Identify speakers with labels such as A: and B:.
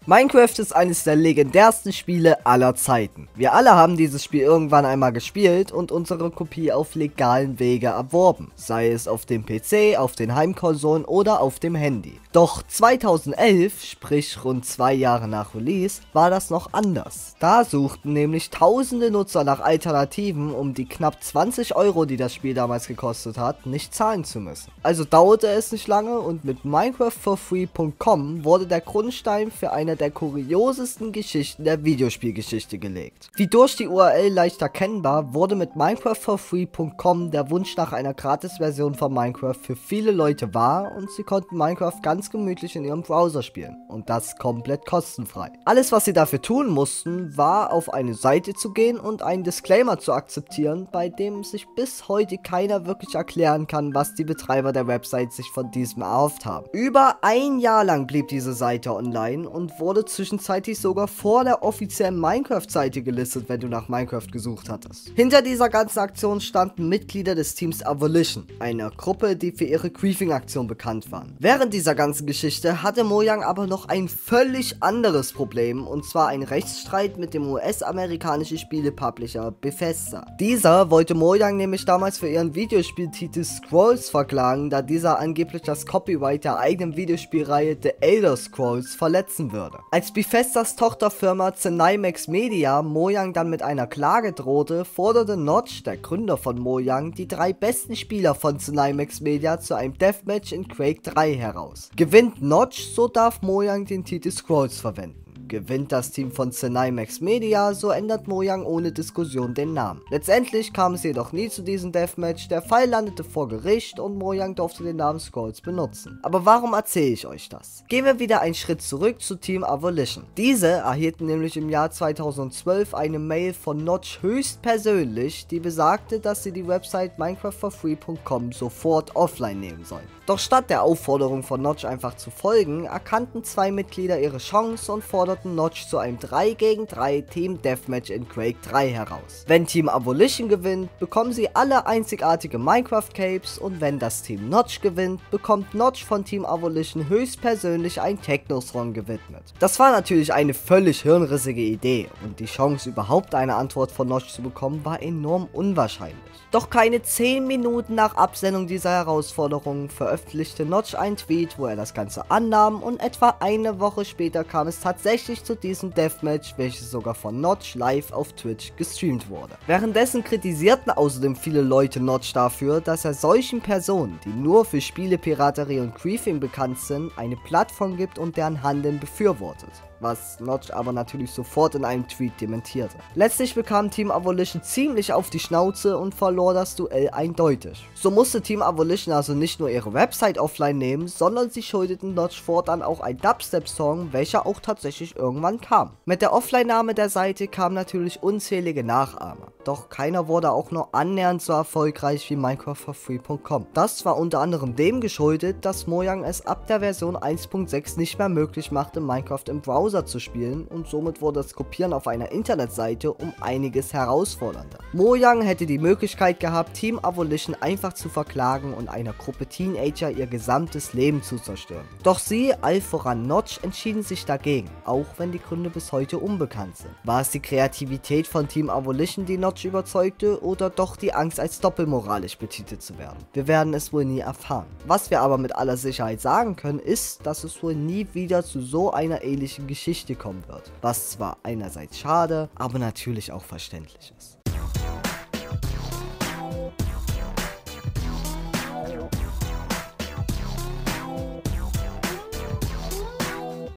A: Minecraft ist eines der legendärsten Spiele aller Zeiten. Wir alle haben dieses Spiel irgendwann einmal gespielt und unsere Kopie auf legalen Wege erworben, sei es auf dem PC, auf den Heimkonsolen oder auf dem Handy. Doch 2011, sprich rund 2 Jahre nach Release, war das noch anders. Da suchten nämlich tausende Nutzer nach Alternativen, um die knapp 20 Euro, die das Spiel damals gekostet hat, nicht zahlen zu müssen. Also dauerte es nicht lange und mit MinecraftForFree.com wurde der Grundstein für eine der kuriosesten Geschichten der Videospielgeschichte gelegt. Wie durch die URL leicht erkennbar, wurde mit MinecraftForFree.com der Wunsch nach einer Gratis-Version von Minecraft für viele Leute wahr und sie konnten Minecraft ganz gemütlich in ihrem Browser spielen und das komplett kostenfrei. Alles, was sie dafür tun mussten, war auf eine Seite zu gehen und einen Disclaimer zu akzeptieren, bei dem sich bis heute keiner wirklich erklären kann, was die Betreiber der Website sich von diesem erhofft haben. Über ein Jahr lang blieb diese Seite online und wurde zwischenzeitlich sogar vor der offiziellen Minecraft-Seite gelistet, wenn du nach Minecraft gesucht hattest. Hinter dieser ganzen Aktion standen Mitglieder des Teams Abolition, einer Gruppe, die für ihre Griefing-Aktion bekannt waren. Während dieser ganzen Geschichte hatte Mojang aber noch ein völlig anderes Problem, und zwar einen Rechtsstreit mit dem US-amerikanischen Spiele-Publisher Bethesda. Dieser wollte Mojang nämlich damals für ihren Videospieltitel Scrolls verklagen, da dieser angeblich das Copyright der eigenen Videospielreihe The Elder Scrolls verletzen würde. Als Bethesdas Tochterfirma Zenimax Media Mojang dann mit einer Klage drohte, forderte Notch, der Gründer von Mojang, die 3 besten Spieler von Zenimax Media zu einem Deathmatch in Quake 3 heraus. Gewinnt Notch, so darf Mojang den Titel Scrolls verwenden. Gewinnt das Team von Zenimax Media, so ändert Mojang ohne Diskussion den Namen. Letztendlich kam es jedoch nie zu diesem Deathmatch, der Fall landete vor Gericht und Mojang durfte den Namen Scrolls benutzen. Aber warum erzähle ich euch das? Gehen wir wieder einen Schritt zurück zu Team Abolition. Diese erhielten nämlich im Jahr 2012 eine Mail von Notch höchstpersönlich, die besagte, dass sie die Website MinecraftForFree.com sofort offline nehmen sollen. Doch statt der Aufforderung von Notch einfach zu folgen, erkannten 2 Mitglieder ihre Chance und forderten Notch zu einem 3 gegen 3 Team Deathmatch in Quake 3 heraus. Wenn Team Abolition gewinnt, bekommen sie alle einzigartige Minecraft Capes, und wenn das Team Notch gewinnt, bekommt Notch von Team Abolition höchstpersönlich ein Techno-Song gewidmet. Das war natürlich eine völlig hirnrissige Idee und die Chance überhaupt eine Antwort von Notch zu bekommen war enorm unwahrscheinlich. Doch keine 10 Minuten nach Absendung dieser Herausforderung veröffentlichte Notch einen Tweet, wo er das Ganze annahm, und etwa eine Woche später kam es tatsächlich zu diesem Deathmatch, welches sogar von Notch live auf Twitch gestreamt wurde. Währenddessen kritisierten außerdem viele Leute Notch dafür, dass er solchen Personen, die nur für Spielepiraterie und Griefing bekannt sind, eine Plattform gibt und deren Handeln befürwortet. Was Notch aber natürlich sofort in einem Tweet dementierte. Letztlich bekam Team Abolition ziemlich auf die Schnauze und verlor das Duell eindeutig. So musste Team Abolition also nicht nur ihre Website offline nehmen, sondern sie schuldeten Notch fortan auch einen Dubstep-Song, welcher auch tatsächlich irgendwann kam. Mit der Offline-Nahme der Seite kamen natürlich unzählige Nachahmer. Doch keiner wurde auch nur annähernd so erfolgreich wie MinecraftForFree.com. Das war unter anderem dem geschuldet, dass Mojang es ab der Version 1.6 nicht mehr möglich machte, Minecraft im Browser zu spielen, und somit wurde das Kopieren auf einer Internetseite um einiges herausfordernder. Mojang hätte die Möglichkeit gehabt, Team Abolition einfach zu verklagen und einer Gruppe Teenager ihr gesamtes Leben zu zerstören. Doch sie, allen voran Notch, entschieden sich dagegen, auch wenn die Gründe bis heute unbekannt sind. War es die Kreativität von Team Abolition, die Notch überzeugte, oder doch die Angst, als doppelmoralisch betitelt zu werden? Wir werden es wohl nie erfahren. Was wir aber mit aller Sicherheit sagen können, ist, dass es wohl nie wieder zu so einer ähnlichen Geschichte kommen wird. Was zwar einerseits schade, aber natürlich auch verständlich ist.